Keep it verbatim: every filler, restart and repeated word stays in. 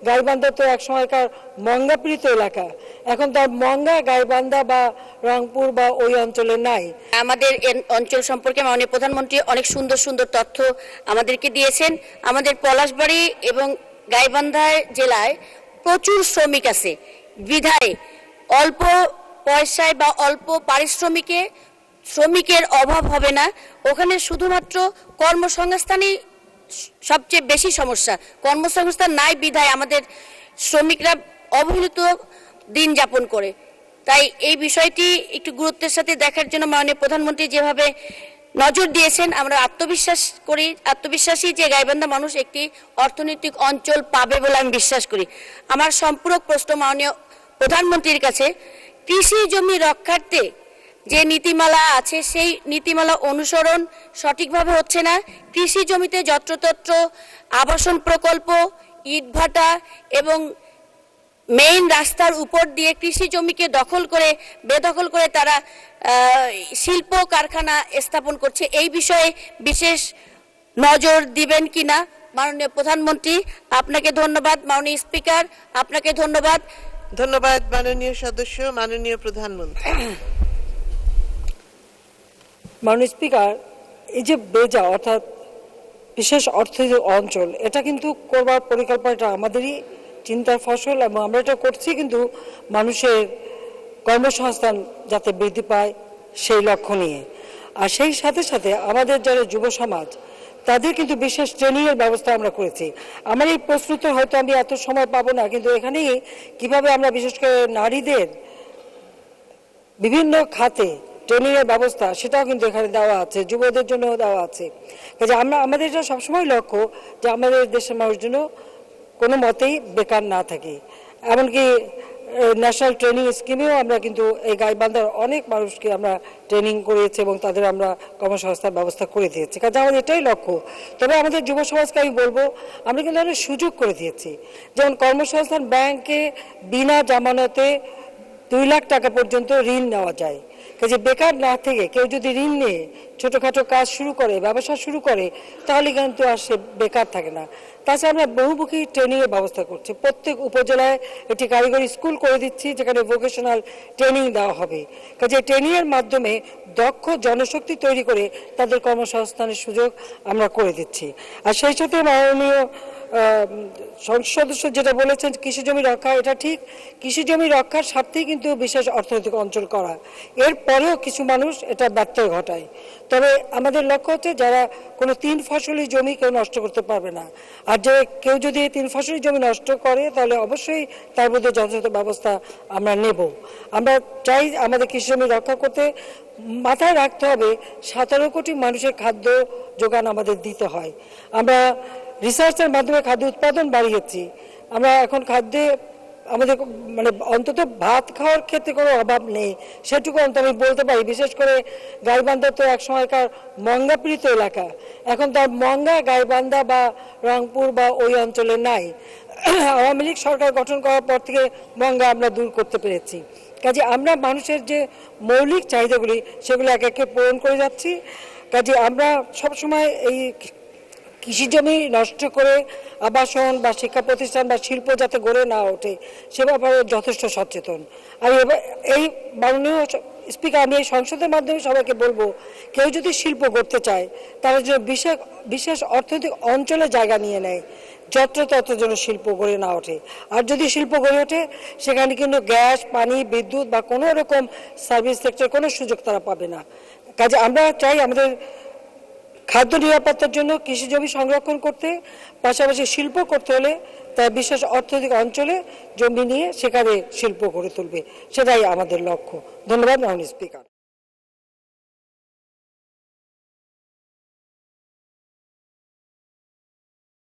গাইবান্ধা তো এক সময়কার মঙ্গাপীড়িত এলাকা, এখন তার মঙ্গা গাইবান্ধা বা রংপুর বা ওই অঞ্চলে নাই। আমাদের অঞ্চল সম্পর্কে মাননীয় প্রধানমন্ত্রী অনেক সুন্দর সুন্দর তথ্য আমাদেরকে দিয়েছেন। আমাদের পলাশবাড়ি এবং গাইবান্ধা জেলায় প্রচুর শ্রমিক আছে, বিধায় অল্প পয়সায় বা অল্প পারিশ্রমিকে শ্রমিকের অভাব হবে না। ওখানে শুধুমাত্র কর্মসংস্থানই সবচেয়ে বেশি সমস্যা, কর্মসংস্থান নাই বিধায় আমাদের শ্রমিকরা অবহেলিত দিন যাপন করে। তাই এই বিষয়টি একটু গুরুত্বের সাথে দেখার জন্য মাননীয় প্রধানমন্ত্রী যেভাবে নজর দিয়েছেন, আমরা আত্মবিশ্বাস করি আত্মবিশ্বাসী যে গাইবান্ধা মানুষ একটি অর্থনৈতিক অঞ্চল পাবে বলে আমি বিশ্বাস করি। আমার সম্পূরক প্রশ্ন মাননীয় প্রধানমন্ত্রীর কাছে, কৃষি জমি রক্ষার্থে যে নীতিমালা আছে সেই নীতিমালা অনুসরণ সঠিকভাবে হচ্ছে না। কৃষি জমিতে যত্রতত্র আবাসন প্রকল্প, ইটভাটা এবং মেইন রাস্তার উপর দিয়ে কৃষি জমিকে দখল করে বেদখল করে তারা শিল্প কারখানা স্থাপন করছে। এই বিষয়ে বিশেষ নজর দিবেন কিনা মাননীয় প্রধানমন্ত্রী? আপনাকে ধন্যবাদ। মাননীয় স্পিকার, আপনাকে ধন্যবাদ। ধন্যবাদ মাননীয় সদস্য। মাননীয় প্রধানমন্ত্রী। মাননীয় স্পিকার, এই যে বেজা অর্থাৎ বিশেষ অর্থনৈতিক অঞ্চল, এটা কিন্তু করবার পরিকল্পনাটা আমাদেরই চিন্তার ফসল এবং আমরা এটা করছি কিন্তু মানুষের কর্মসংস্থান যাতে বৃদ্ধি পায় সেই লক্ষ্য নিয়ে। আর সেই সাথে সাথে আমাদের যারা যুব সমাজ তাদের কিন্তু বিশেষ ট্রেনিংয়ের ব্যবস্থা আমরা করেছি। আমার এই প্রশ্নতে হয়তো আমি এত সময় পাবো না, কিন্তু এখানেই কিভাবে আমরা বিশেষ করে নারীদের বিভিন্ন খাতে ট্রেনিংয়ের ব্যবস্থা সেটাও কিন্তু এখানে দেওয়া আছে, যুবদের জন্য দেওয়া আছে। কাজে আমরা আমাদের এটা সবসময় লক্ষ্য যে আমাদের দেশের মানুষ যেন কোনো মতেই বেকার না থাকে। এমনকি ন্যাশনাল ট্রেনিং স্কিমেও আমরা কিন্তু এই গাইবান্ধার অনেক মানুষকে আমরা ট্রেনিং করিয়েছি এবং তাদের আমরা কর্মসংস্থান ব্যবস্থা করে দিয়েছি। কাজে আমাদের এটাই লক্ষ্য। তবে আমাদের যুব সমাজকে আমি বলবো, আমরা কিন্তু অনেক সুযোগ করে দিয়েছি। যেমন কর্মসংস্থান ব্যাংকে বিনা জামানতে দুই লাখ টাকা পর্যন্ত ঋণ নেওয়া যায়। কাজে বেকার না থেকে কেউ যদি ঋণ নিয়ে ছোটোখাটো কাজ শুরু করে, ব্যবসা শুরু করে, তাহলে কিন্তু আর সে বেকার থাকে না। তাছাড়া আমরা বহুমুখী ট্রেনিংয়ের ব্যবস্থা করছি। প্রত্যেক উপজেলায় একটি কারিগরি স্কুল করে দিচ্ছি যেখানে ভোকেশনাল ট্রেনিং দেওয়া হবে। কাজে ট্রেনিংয়ের মাধ্যমে দক্ষ জনশক্তি তৈরি করে তাদের কর্মসংস্থানের সুযোগ আমরা করে দিচ্ছি। আর সেই সাথে মাননীয় সংসদ সদস্য যেটা বলেছেন কৃষি জমি রক্ষা, এটা ঠিক। কৃষি জমি রক্ষার স্বার্থেই কিন্তু বিশেষ অর্থনৈতিক অঞ্চল করা। এরপরেও কিছু মানুষ এটা ব্যত্যয় ঘটায়। তবে আমাদের লক্ষ্য হচ্ছে যারা কোনো তিন ফসলি জমি কেউ নষ্ট করতে পারবে না। আর যে কেউ যদি তিন ফসলি জমি নষ্ট করে তাহলে অবশ্যই তার মধ্যে যথাযথ ব্যবস্থা আমরা নেব। আমরা চাই আমাদের কৃষি জমি রক্ষা করতে মাথায় রাখতে হবে সতেরো কোটি মানুষের খাদ্য যোগান আমাদের দিতে হয়। আমরা রিসার্চের মাধ্যমে খাদ্য উৎপাদন বাড়িয়েছি। আমরা এখন খাদ্যে আমাদের মানে অন্তত ভাত খাওয়ার ক্ষেত্রে কোনো অভাব নেই, সেটুকু অন্তত আমি বলতে পারি। বিশেষ করে গাইবান্ধা তো এক সময়কার মঙ্গাপীড়িত এলাকা, এখন তার মঙ্গা গাইবান্ধা বা রংপুর বা ওই অঞ্চলে নাই। আওয়ামী লীগ সরকার গঠন করার পর থেকে মঙ্গা আমরা দূর করতে পেরেছি। কাজে আমরা মানুষের যে মৌলিক চাহিদাগুলি সেগুলো এক একে পূরণ করে যাচ্ছি। কাজে আমরা সবসময় এই কৃষি জমি নষ্ট করে আবাসন বা শিক্ষা প্রতিষ্ঠান বা শিল্প যাতে গড়ে না ওঠে সে ব্যাপারে যথেষ্ট সচেতন। আর এবার এই মাননীয় স্পিকার, আমি এই সংসদের মাধ্যমে সবাইকে বলবো, কেউ যদি শিল্প গড়তে চায় তারা যেন বিশেষ বিশেষ অর্থনৈতিক অঞ্চলে জায়গা নিয়ে নেয়, যত্র তত্র যেন শিল্প গড়ে না ওঠে। আর যদি শিল্প গড়ে ওঠে সেখানে কিন্তু গ্যাস, পানি, বিদ্যুৎ বা কোনো রকম সার্ভিস সেক্টর কোনো সুযোগ তারা পাবে না। কাজে আমরা চাই আমাদের খাদ্য নিরাপত্তার জন্য কৃষি জমি সংরক্ষণ করতে, পাশাপাশি শিল্প করতে হলে তার বিশেষ অর্থনৈতিক অঞ্চলে জমি নিয়ে সেখানে শিল্প গড়ে তুলবে, সেটাই আমাদের লক্ষ্য। ধন্যবাদ মাননীয় স্পিকার।